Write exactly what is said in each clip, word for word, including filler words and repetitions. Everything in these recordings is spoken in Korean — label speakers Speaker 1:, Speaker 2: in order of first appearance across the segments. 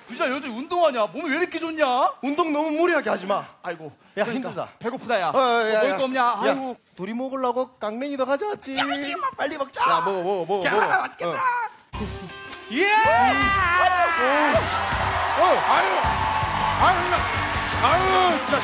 Speaker 1: 비자 요즘 운동하냐? 몸이 왜 이렇게 좋냐?
Speaker 2: 운동 너무 무리하게 하지 마.
Speaker 1: 아이고.
Speaker 2: 야,
Speaker 1: 그러니까
Speaker 2: 힘들다.
Speaker 1: 배고프다, 야.
Speaker 2: 어, 어, 야,
Speaker 1: 먹을
Speaker 2: 야.
Speaker 1: 거 없냐?
Speaker 2: 야,
Speaker 1: 아이고.
Speaker 2: 둘이 먹으려고 깡냉이 더 가져왔지.
Speaker 1: 야, 이마 빨리 먹자.
Speaker 2: 야, 먹어, 먹어, 먹어.
Speaker 1: 야,
Speaker 2: 먹어.
Speaker 1: 맛있겠다.
Speaker 2: 어.
Speaker 1: 예!
Speaker 2: 어.
Speaker 1: 아유, 아유, 나, 아유, 진짜.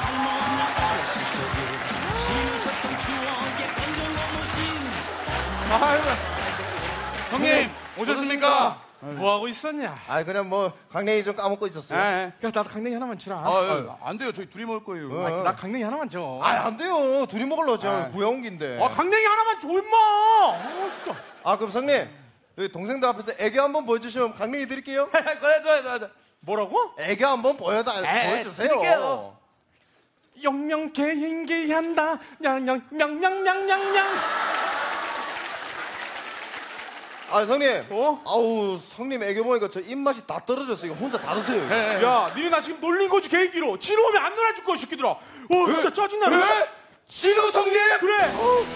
Speaker 1: 아유, 형님 오셨습니까?
Speaker 3: 뭐 하고 있었냐?
Speaker 2: 아, 그냥 뭐 강냉이 좀 까먹고 있었어요.
Speaker 3: 예. 그냥 나도 강냉이 하나만 주라.
Speaker 1: 아, 안 돼요. 저희 둘이 먹을 거예요.
Speaker 2: 어.
Speaker 3: 아, 나 강냉이 하나만 줘.
Speaker 2: 아, 안 돼요. 둘이 먹으려고 제가
Speaker 1: 아.
Speaker 2: 구해온 긴데.
Speaker 3: 아, 강냉이 하나만 줘 임마. 아, 진짜.
Speaker 2: 아, 그럼 성님, 여기 동생들 앞에서 애교 한번 보여주시면 강냉이 드릴게요.
Speaker 1: 그래, 좋아, 좋아, 좋아.
Speaker 3: 뭐라고?
Speaker 2: 애교 한번 보여다
Speaker 1: 에,
Speaker 2: 보여주세요.
Speaker 1: 드릴게요.
Speaker 3: 영명 개인기한다. 냥냥 명냥냥냥냥.
Speaker 2: 아, 성님.
Speaker 3: 어?
Speaker 2: 아우, 성님 애교 보니까 저 입맛이 다 떨어졌어요. 이거 혼자 다 드세요. 이거.
Speaker 1: 에,
Speaker 3: 야, 니네 나 지금 놀린 거지 개인기로. 지로 오면 안 놀아줄 거야, 새끼들아. 어, 진짜 짜증나네.
Speaker 1: 에? 진우 성님?
Speaker 3: 그래.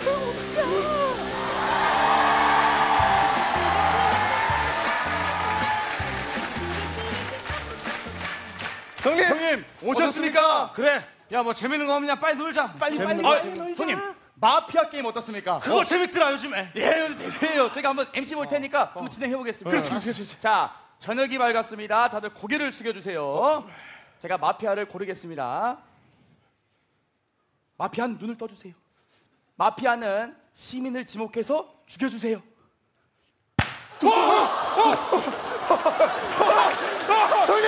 Speaker 2: 성님,
Speaker 1: 형님 오셨습니까? 그래. 야, 뭐 재밌는 거 없냐? 빨리 놀자. 빨리 빨리.
Speaker 2: 재밌는
Speaker 1: 아,
Speaker 2: 거, 재밌는
Speaker 1: 형님 마피아 게임 어떻습니까?
Speaker 3: 그거
Speaker 1: 어?
Speaker 3: 재밌더라, 요즘에.
Speaker 1: 예, 되세요. 제가 한번 엠씨 볼 테니까 한번 진행해 보겠습니다.
Speaker 3: 그렇지, 그렇지, 그렇지.
Speaker 1: 자, 저녁이 밝았습니다. 다들 고개를 숙여주세요. 제가 마피아를 고르겠습니다. 마피아는 눈을 떠주세요. 마피아는 시민을 지목해서 죽여주세요.
Speaker 2: 성님.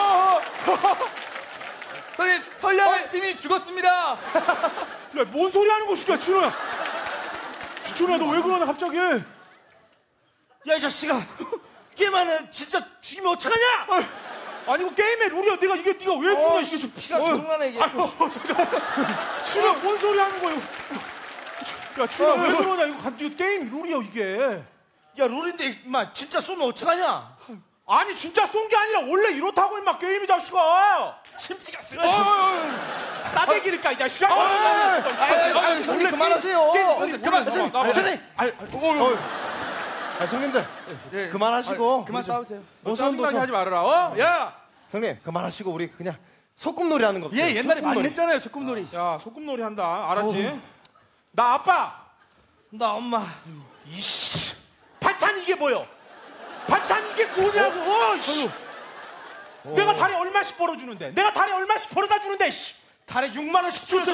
Speaker 1: 선생님, 선량한 시민이 죽었습니다.
Speaker 3: 야, 뭔 소리 하는 거야, 진호야. 진호야, 너 왜 그러냐, 갑자기.
Speaker 4: 야, 이 자식아. 게임하는 진짜 죽이면 어떡하냐?
Speaker 3: 아니, 이거 게임의 룰이야. 내가 이게 네가 왜 죽냐, 이게 좀.
Speaker 4: 피가 조용하네 이게.
Speaker 3: 진호야, 뭔 소리 하는 거야, 이거. 야, 진호야, 왜 그러냐, 이거, 가- 이거 게임 룰이야, 이게.
Speaker 4: 야, 룰인데 임마 진짜 쏘면 어떡하냐?
Speaker 3: 아니, 진짜 쏜 게 아니라 원래 이렇다고, 임마, 게임이 자식아.
Speaker 4: 침지가 쓰.
Speaker 3: 싸대기니까, 이 자식아.
Speaker 2: 아, 성님 그만하세요.
Speaker 1: 그만,
Speaker 2: 선생님,
Speaker 1: 나와.
Speaker 2: 선생님.
Speaker 1: 아니,
Speaker 2: 아, 성님들 그만하시고.
Speaker 1: 그만 싸우세요.
Speaker 2: 노선
Speaker 3: 짜증나게 하지
Speaker 2: 노선.
Speaker 3: 말아라, 어? 야!
Speaker 2: 성님 그만하시고 우리 그냥 소꿉놀이 하는 거.
Speaker 1: 예, 옛날에 많이
Speaker 2: 소꿉놀이.
Speaker 1: 했잖아요, 소꿉놀이.
Speaker 3: 야, 소꿉놀이 한다. 알았지? 나 아빠.
Speaker 4: 나 엄마.
Speaker 3: 이씨. 반찬 이게 뭐여? 반찬 이게 뭐냐고. 어, 씨. 내가 달에 얼마씩 벌어주는데? 내가 달에 얼마씩 벌어다 주는데? 씨.
Speaker 4: 달에 육만 원씩 주면서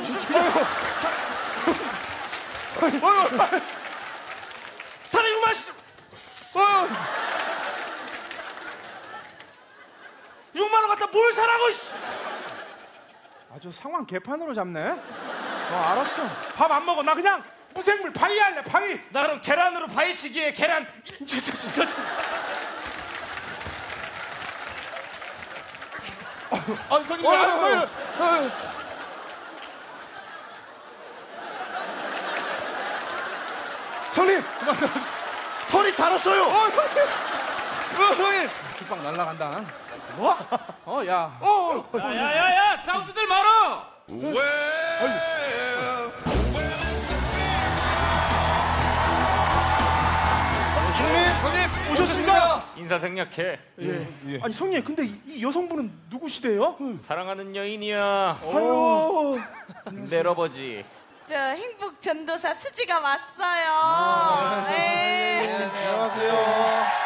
Speaker 4: 달에 육만 원씩. 어. 육만 원 갖다 뭘 사라고? 씨.
Speaker 3: 아주 상황 개판으로 잡네. 어, 알았어. 밥 안 먹어. 나 그냥 무생물 바위 할래. 바위.
Speaker 4: 나 그럼 계란으로 바위치기에 계란. 진짜 진짜.
Speaker 1: 아, 선생님, 아, 선생님.
Speaker 2: 성님 털이 자랐어요.
Speaker 1: 어, 선생님. 어, 선생님.
Speaker 3: 죽방 날라간다. 뭐? 어, 야.
Speaker 4: 야야야야, 사운드들 말어.
Speaker 2: 성님
Speaker 1: 선생님, 오셨습니다.
Speaker 5: 인사생략해.
Speaker 3: 아니, 성님, 근데 이, 이 여성분은 누구시대요?
Speaker 5: 사랑하는 여인이야.
Speaker 3: 아유.
Speaker 5: 내러버지.
Speaker 6: 저 행복 전도사 수지가 왔어요. 네.
Speaker 2: 안녕하세요.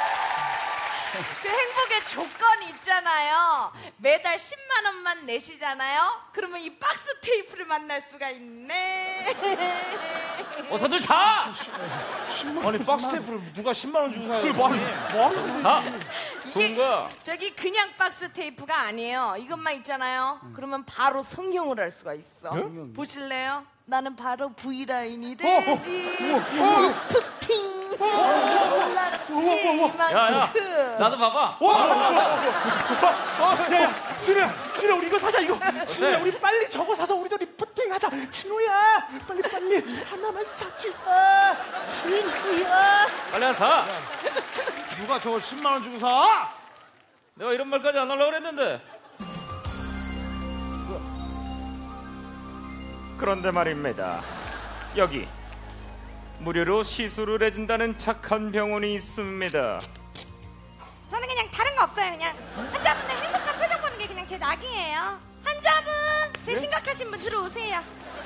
Speaker 6: 그 행복의 조건이 있잖아요. 매달 십만 원만 내시잖아요. 그러면 이 박스 테이프를 만날 수가 있네.
Speaker 5: 어서들 자.
Speaker 4: 아니 박스 테이프를 누가 십만 원 주고 사요?
Speaker 3: 뭐 하는 거야?
Speaker 6: 이게
Speaker 5: 좋은가?
Speaker 6: 저기 그냥 박스 테이프가 아니에요. 이것만 있잖아요. 그러면 바로 성형을 할 수가 있어. 보실래요? 나는 바로 V라인이 되지. 푸팅.
Speaker 5: 야야,
Speaker 6: 이만큼.
Speaker 5: 나도 봐봐.
Speaker 3: 야, 야, 진우야, 진우야, 우리 이거 사자, 이거. 진우야, 우리 빨리 저거 사서 우리 둘이 푸팅하자. 진우야, 빨리 빨리 하나만 사지 마. 진우야.
Speaker 5: 빨리 한 사.
Speaker 4: 누가 저걸 십만 원 주고 사?
Speaker 5: 내가 이런 말까지 안 하려고 그랬는데. 그런데 말입니다. 여기 무료로 시술을 해준다는 착한 병원이 있습니다.
Speaker 6: 저는 그냥 다른 거 없어요. 그냥 환자분들 행복한 표정 보는 게 그냥 제 낙이에요. 환자분, 제일 심각하신 분 들어오세요.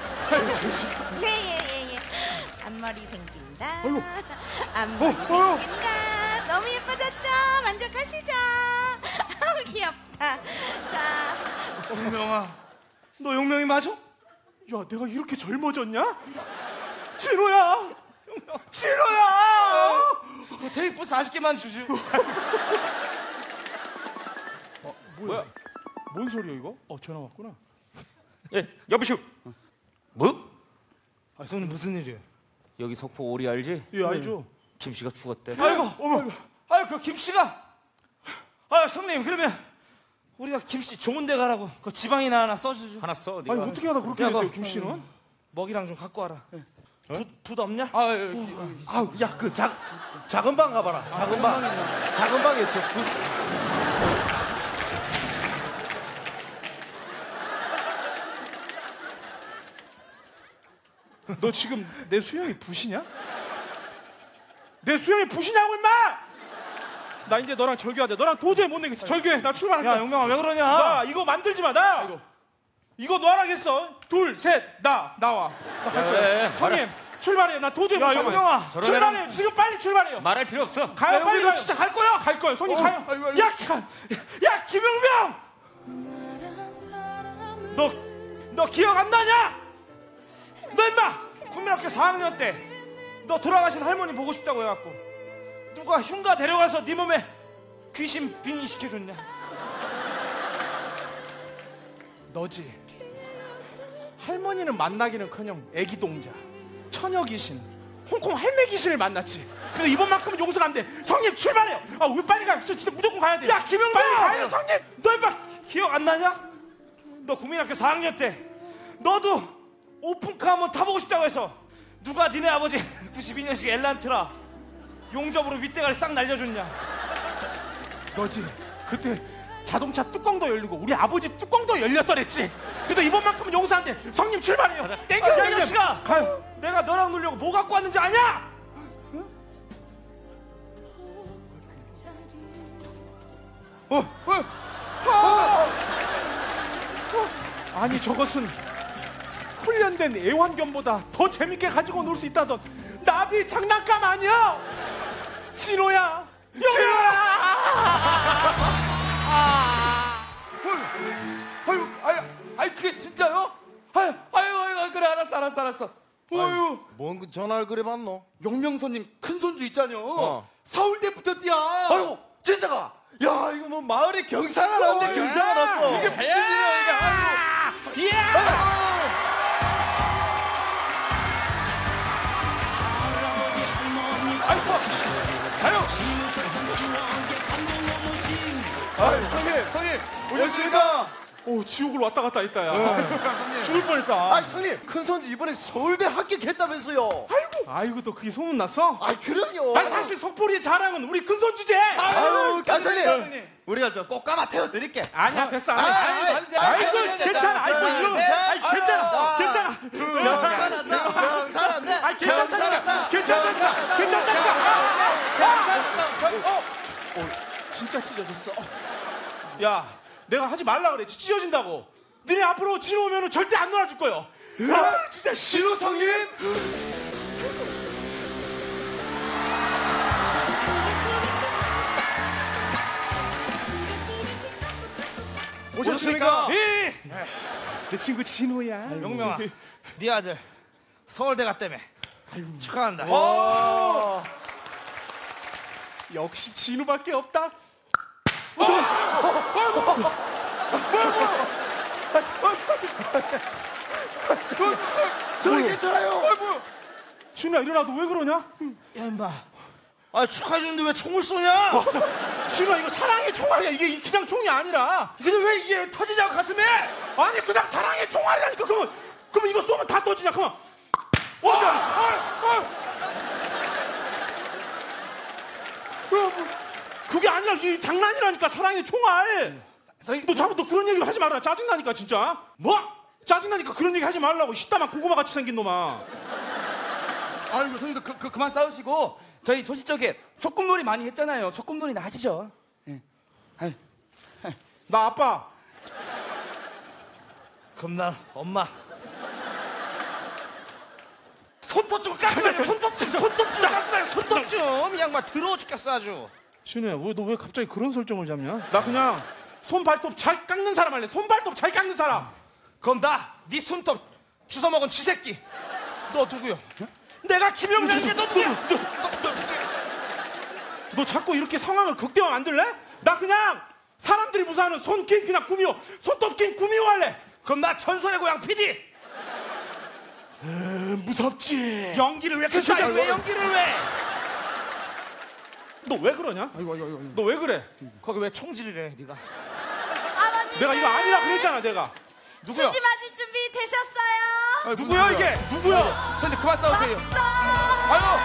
Speaker 6: 예예예 예. 앞머리 생긴다. 앞머리 생긴다. 너무 예뻐졌죠? 만족하시죠? 아우 귀엽다. 자,
Speaker 3: 용명아, 너 용명이 맞아? 야, 내가 이렇게 젊어졌냐? 진호야, 진호야.
Speaker 4: 그 테이프 사십 개만 주시오.
Speaker 3: 어, 뭐야? 뭔 소리야 이거? 어, 전화 왔구나.
Speaker 5: 예, 여보시오. 뭐?
Speaker 4: 아, 손님 무슨 일이에요?
Speaker 5: 여기 석포 오리 알지?
Speaker 3: 예, 알죠.
Speaker 5: 김 씨가 죽었대.
Speaker 4: 아이고, 어머, 아유 그 김씨가. 아, 형님 그러면 우리가 김씨 좋은 데 가라고 그 지방이나 하나 써주죠.
Speaker 5: 하나 써. 네가.
Speaker 3: 아니 어떻게 하다 그렇게
Speaker 4: 야,
Speaker 3: 됐대요,
Speaker 4: 그-
Speaker 3: 김 씨는?
Speaker 4: 먹이랑 좀 갖고 와라. 붓, 붓 없냐?
Speaker 1: 아, 예, 예.
Speaker 2: 아우, 야, 그 작, 작은 방 가봐라. 작은 방. 작은 방에 저 그,
Speaker 3: 너 지금 내 수염이 부시냐? 내 수염이 부시냐고 임마! 나 이제 너랑 절교하자. 너랑 도저히 못 내겠어. 절교해. 나 출발할게.
Speaker 4: 야, 용명아 왜 그러냐?
Speaker 3: 나 이거 만들지 마. 나 이거 너 하라겠어. 둘, 셋, 나 나와. 나 갈
Speaker 5: 야,
Speaker 3: 거야.
Speaker 5: 야, 야,
Speaker 3: 성님 출발해. 나 도저히
Speaker 4: 야,
Speaker 3: 못 참아요.
Speaker 4: 용명아.
Speaker 5: 저런
Speaker 3: 출발해요.
Speaker 5: 애랑-
Speaker 3: 지금 빨리 출발해요.
Speaker 5: 말할 필요 없어.
Speaker 3: 가요.
Speaker 4: 야,
Speaker 3: 빨리
Speaker 4: 우리
Speaker 3: 가요.
Speaker 4: 진짜 갈 거야?
Speaker 3: 갈 거예요. 손님 가요.
Speaker 1: 아이고, 아이고.
Speaker 3: 야, 가. 야, 김용명.
Speaker 4: 너, 너 기억 안 나냐? 너 임마 국민학교 사 학년 때 너 돌아가신 할머니 보고 싶다고 해갖고 누가 흉가 데려가서 네 몸에 귀신 빙의 시켜줬냐?
Speaker 3: 너지. 할머니는 만나기는커녕 애기 동자, 처녀 귀신, 홍콩 할매 귀신을 만났지. 근데 이번만큼은 용서가 안 돼. 성님 출발해요. 아, 왜 빨리 가? 저 진짜 무조건 가야 돼.
Speaker 4: 야, 김용명!
Speaker 3: 빨리 가요, 성님.
Speaker 4: 너 임마 기억 안 나냐? 너 국민학교 사 학년 때 너도 오픈카 한번 타보고 싶다고 해서 누가 니네 아버지 구십이 년식 엘란트라 용접으로 윗대가리 싹 날려줬냐?
Speaker 3: 너지. 그때 자동차 뚜껑도 열리고 우리 아버지 뚜껑도 열렸더랬지. 근데 이번만큼은 용서 안 돼. 성님 출발해요. 땡겨.
Speaker 4: 야, 이
Speaker 3: 성님.
Speaker 4: 자식아!
Speaker 3: 가요.
Speaker 4: 내가 너랑 놀려고 뭐 갖고 왔는지 아냐?
Speaker 3: 아니 저것은 훈련된 애완견보다 더 재밌게 가지고 놀 수 있다던 나비 장난감 아니야? 진호야, 진호야.
Speaker 1: 아유, 아유, 아유, 그게 진짜요? 아유, 아유, 아유, 그래, 알았어, 알았어, 알았어. 아유,
Speaker 2: 뭔 그 전화를 그래 받노?
Speaker 1: 용명선님 큰 손주 있잖여.
Speaker 2: 어.
Speaker 1: 서울대부터 뛰어.
Speaker 2: 아이고, 진짜가! 야, 이거 뭐 마을에 경사가 났는데 경사가 났어.
Speaker 1: 이게 무슨 일이야, 이게. 아유.
Speaker 2: 아이, 성님,
Speaker 1: 성님,
Speaker 2: 오셨습니까?
Speaker 3: 오, 지옥을 왔다 갔다 했다 야. 죽을 뻔했다.
Speaker 2: 아이, 성님, 큰 손주 이번에 서울대 합격했다면서요.
Speaker 3: 아이고 또 그게 소문 났어?
Speaker 2: 아이, 그럼요.
Speaker 3: 아니 사실 속보리의 자랑은 우리 큰손 주제.
Speaker 2: 아유,
Speaker 1: 감사합니다,
Speaker 2: 가선님.
Speaker 1: 선생님.
Speaker 2: 우리가 저 꽃가마 태워드릴게.
Speaker 3: 아니야 됐어.
Speaker 2: 아이,
Speaker 3: 아니,
Speaker 2: 아이,
Speaker 1: 받으세요.
Speaker 3: 아이,
Speaker 1: 아유,
Speaker 3: 그
Speaker 1: 됐다.
Speaker 3: 괜찮아. 아이 그
Speaker 2: 둘,
Speaker 3: 이런.
Speaker 2: 셋.
Speaker 3: 아이 괜찮아. 괜찮아.
Speaker 2: 경사났네, 경사났네.
Speaker 3: 아이 괜찮다니까. 괜찮다니까. 괜찮다니까. 어, 진짜 찢어졌어. 야, 내가 하지 말라 그랬지. 찢어진다고. 너네 앞으로 진호 오면은 절대 안 놀아줄 거야. 아, 진짜
Speaker 2: 신호 성님? 오셨습니까?
Speaker 4: 이
Speaker 3: 내 친구 진호야.
Speaker 4: 용명아, 네 아들 서울대 갔다며. 축하한다.
Speaker 3: 역시 진호밖에 없다.
Speaker 2: 저리 괜찮아요.
Speaker 3: 진호야 일어나. 너 왜 그러냐?
Speaker 4: 야 임마, 아 축하해주는데 왜 총을 쏘냐?
Speaker 3: 진호야 이거 사랑의 총알이야. 이게 그냥 총이 아니라.
Speaker 4: 근데 왜 이게 터지냐고 가슴에?
Speaker 3: 아니 그냥 사랑의 총알이라니까. 그러면 그러면 이거 쏘면 다 터지냐? 그만. 어, 야, 아, 아. 어, 그게 아니라 이게 장난이라니까. 사랑의 총알. 너 자꾸 너 그런 얘기를 하지 마라. 짜증나니까 진짜. 뭐? 짜증나니까 그런 얘기 하지 말라고. 시다만 고구마 같이 생긴 놈아.
Speaker 1: 아이고, 선생님 그, 그, 그만 싸우시고 저희 소시적에 소꿉놀이 많이 했잖아요. 소꿉놀이나 하시죠.
Speaker 3: 나 아빠.
Speaker 4: 그럼 난 엄마. 손톱 좀 깎아요. 손톱 좀, 손톱 좀 깎아요. 손톱 좀. 이 양반 더러워 죽겠어 아주.
Speaker 3: 신우야, 너 왜 갑자기 그런 설정을 잡냐? 나 그냥 손 발톱 잘 깎는 사람 할래. 손 발톱 잘 깎는 사람.
Speaker 4: 그럼 나 네 손톱 주워 먹은 쥐새끼. 너 누구요? 내가 김영란인데 너 누구야? 너, 너, 너,
Speaker 3: 너 자꾸 이렇게 상황을 극대화 만들래? 나 그냥 사람들이 무사하는 손긴 그냥 구미호, 손톱긴 구미호 할래.
Speaker 4: 그럼 나 전설의 고향 피디.
Speaker 3: 무섭지.
Speaker 4: 연기를 왜 이렇게 잘해? 왜 연기를 왜?
Speaker 3: 너 왜 그러냐? 너 왜 그래?
Speaker 4: 거기 왜 총질을 해 네가?
Speaker 6: 아버님.
Speaker 3: 내가 이거 아니라 그랬잖아, 내가.
Speaker 4: 누구야?
Speaker 6: 수지 맞을 준비 되셨어요?
Speaker 4: 누구야 이게?
Speaker 3: 누구야?
Speaker 1: 선생님 그만 싸우세요.
Speaker 6: 왔어.
Speaker 1: 아유.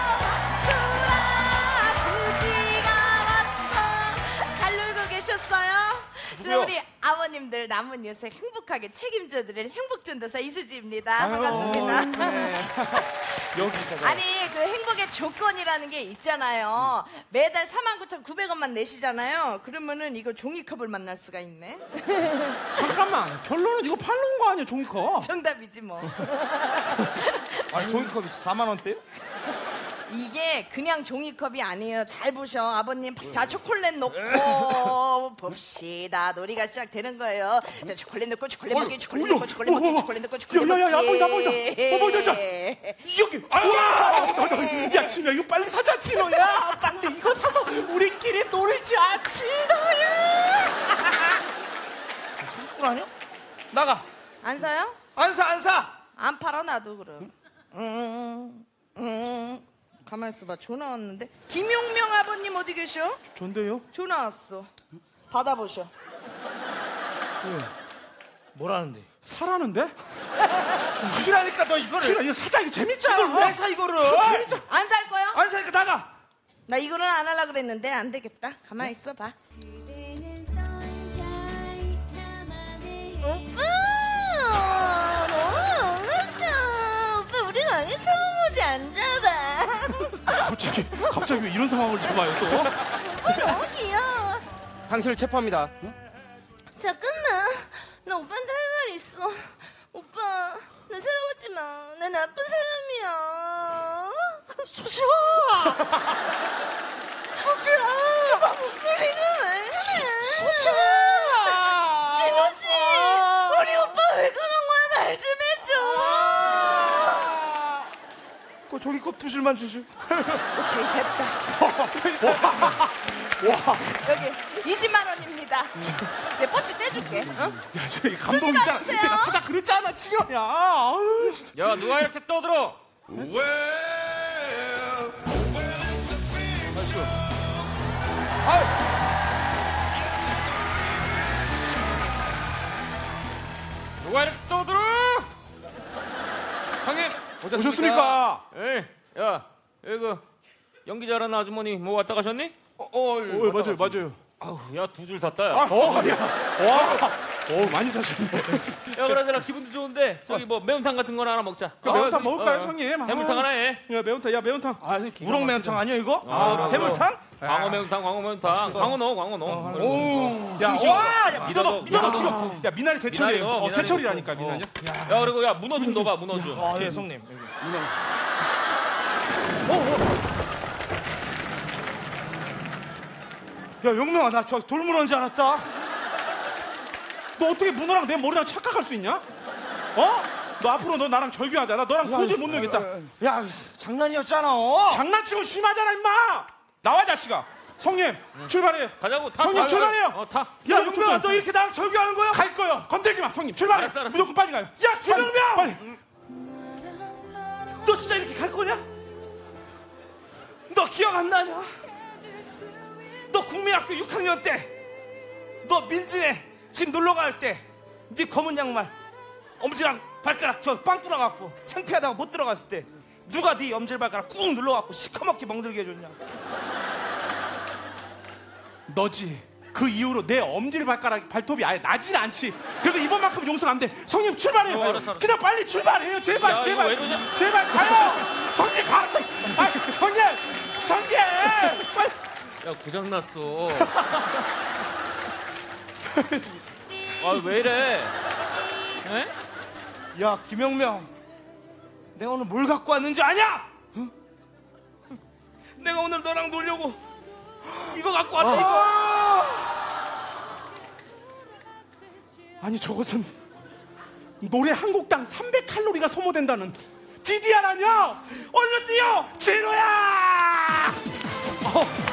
Speaker 6: 누라 수지가 왔어. 잘 놀고 계셨어요?
Speaker 4: 누구요?
Speaker 6: 우리 아버님들 남은 여생 행복하게 책임져드릴 행복전도사 이수지입니다. 반갑습니다.
Speaker 3: 여기
Speaker 6: 아니 그 행복의 조건이라는 게 있잖아요. 매달 사만 구천구백 원만 내시잖아요. 그러면은 이거 종이컵을 만날 수가 있네.
Speaker 3: 잠깐만. 결론은 이거 팔러 온 거 아니야, 종이컵?
Speaker 6: 정답이지 뭐.
Speaker 4: 아니 종이컵이 사만 원대요?
Speaker 6: 이게 그냥 종이컵이 아니에요. 잘 보셔. 아버님 자 초콜릿 넣고 봅시다. 놀이가 시작되는 거예요. 자 초콜릿 넣고 초콜릿 먹기 초콜릿 넣고 초콜릿 먹기 초콜릿 넣고 초콜릿 먹기.
Speaker 3: 야야야, 보인다 보인다. 어, 보인다. 자, 여기. 아, 야 진우야, 이거 빨리 사자, 진호야. 빨리 이거 사서 우리끼리 놀자, 진호야.
Speaker 4: 손줄 아니야? 나가.
Speaker 6: 안 사요?
Speaker 4: 안 사, 안 사.
Speaker 6: 안 팔아 나도 그럼. 음, 음. 가만 있어봐. 전화 왔는데. 김용명 아버님 어디 계셔?
Speaker 3: 전데요?
Speaker 6: 전화 왔어. 받아보셔.
Speaker 4: 뭐라는데?
Speaker 3: 사라는데?
Speaker 4: 사기라니까 너 이거를.
Speaker 3: 진호, 이거 사자. 이거 재밌잖아.
Speaker 4: 이걸 왜 사 이거를?
Speaker 3: 재밌잖아.
Speaker 6: 안 살 거야?
Speaker 4: 안 사니까 나가.
Speaker 6: 나 이거는 안 하려고 그랬는데 안 되겠다. 가만 있어봐. 오빠! 너무 반갑다. 오빠 우리 강의 처음 오지 앉아봐.
Speaker 3: 갑자기 갑자기 왜 이런 상황을 잡아요 또?
Speaker 6: 오빠 너무 귀여워.
Speaker 1: 당신을 체포합니다.
Speaker 6: 잠깐만. 나 오빠한테 할 말 있어. 오빠 나 사랑하지 마. 나 나쁜 사람이야. 수지야. 수지야. 오빠 목소리가 왜 그래? 수지야. 진호씨. 우리 오빠 왜 그런 거야? 말 좀 해줘.
Speaker 3: 그 종이컵 두 줄만 주실.
Speaker 6: 오케이 됐다.
Speaker 3: 와,
Speaker 6: 여기 이십만 원입니다. 내 뽀치 떼줄게. 어?
Speaker 3: 야 저기 감동 있잖아.
Speaker 6: 받으세요.
Speaker 3: 내가 사자 그랬잖아, 진호야. 아유, 진짜.
Speaker 5: 야 누가 이렇게 떠들어? 누가 이렇게 떠들어? 형님
Speaker 3: 오셨습니까?
Speaker 5: 에이, 야 여기 그 연기 잘하는 아주머니 뭐 왔다 가셨니?
Speaker 1: 어, 어,
Speaker 3: 어, 맞아요, 맞아요.
Speaker 5: 아우 야 두 줄 샀다 야.
Speaker 3: 어, 야, 와, 어 많이 사셨네.
Speaker 5: 야 그러더라 기분도 좋은데 저기 뭐 매운탕 같은 거나 하나 먹자.
Speaker 3: 그 매운탕
Speaker 1: 아,
Speaker 3: 먹을까요,
Speaker 5: 어, 어.
Speaker 3: 형님? 아,
Speaker 5: 해물탕 하나 해.
Speaker 3: 야 매운탕, 야 매운탕.
Speaker 1: 아,
Speaker 4: 우럭 매운탕 아니야 이거?
Speaker 5: 아,
Speaker 4: 해물탕?
Speaker 5: 광어 매운탕, 광어 매운탕. 광어 넣어, 광어 넣어.
Speaker 3: 오, 야, 와, 야, 믿어,
Speaker 5: 믿어,
Speaker 3: 믿어,
Speaker 5: 믿어.
Speaker 3: 지금. 야, 미나리 제철이에요.
Speaker 5: 미나리 넣어,
Speaker 3: 어,
Speaker 5: 미나리
Speaker 3: 제철이라니까,
Speaker 5: 넣고.
Speaker 3: 미나리.
Speaker 5: 야 그리고 야 문어 좀 넣어봐, 문어 좀.
Speaker 4: 아, 예, 성님. 야, 용명아, 나 저 돌문어인 줄 알았다.
Speaker 3: 너 어떻게 문어랑 내 머리랑 착각할 수 있냐? 어? 너 앞으로 너 나랑 절교하자. 나 너랑 도저히 못 놀겠다.
Speaker 4: 야, 장난이었잖아. 어?
Speaker 3: 장난치고 심하잖아, 임마. 나와, 자식아. 성님, 출발해요.
Speaker 5: 가자고. 타.
Speaker 3: 성님,
Speaker 5: 타.
Speaker 3: 출발해요.
Speaker 5: 어 타.
Speaker 3: 야,
Speaker 4: 용명아, 너 이렇게 나랑 절교하는 거야?
Speaker 3: 갈 거요. 건들지 마, 성님. 출발해.
Speaker 5: 알았어, 알았어.
Speaker 3: 무조건 빨리 가요.
Speaker 4: 야, 김용명!
Speaker 3: 빨리.
Speaker 4: 너 진짜 이렇게 갈 거냐? 너 기억 안 나냐? 너 국민학교 육 학년 때, 너 민진에 집 놀러 갈 때, 네 검은 양말, 엄지랑 발가락 저 빵 뚫어갖고 창피하다고 못 들어갔을 때, 누가 네 엄지 발가락 꾹 눌러갖고 시커멓게 멍들게 해줬냐?
Speaker 3: 너지. 그 이후로 내 엄지 발가락 발톱이 아예 나질 않지. 그래도 이번만큼 용서가 안 돼. 성님 출발해요.
Speaker 5: 어, 알았어, 알았어.
Speaker 3: 그냥 빨리 출발해요. 제발,
Speaker 5: 야,
Speaker 3: 제발,
Speaker 5: 이거 왜 그러냐?
Speaker 3: 제발 가요. 성님 가. 아, 성님, 성님, 빨리.
Speaker 5: 야 고장났어. 아 왜 이래? 에?
Speaker 4: 야 김영명, 내가 오늘 뭘 갖고 왔는지 아냐? 응? 내가 오늘 너랑 놀려고 이거 갖고 왔다. 이거.
Speaker 3: 아니 저것은 노래 한 곡당 삼백 칼로리가 소모된다는 디디알 아니야? 얼른 뛰어 진호야. 어.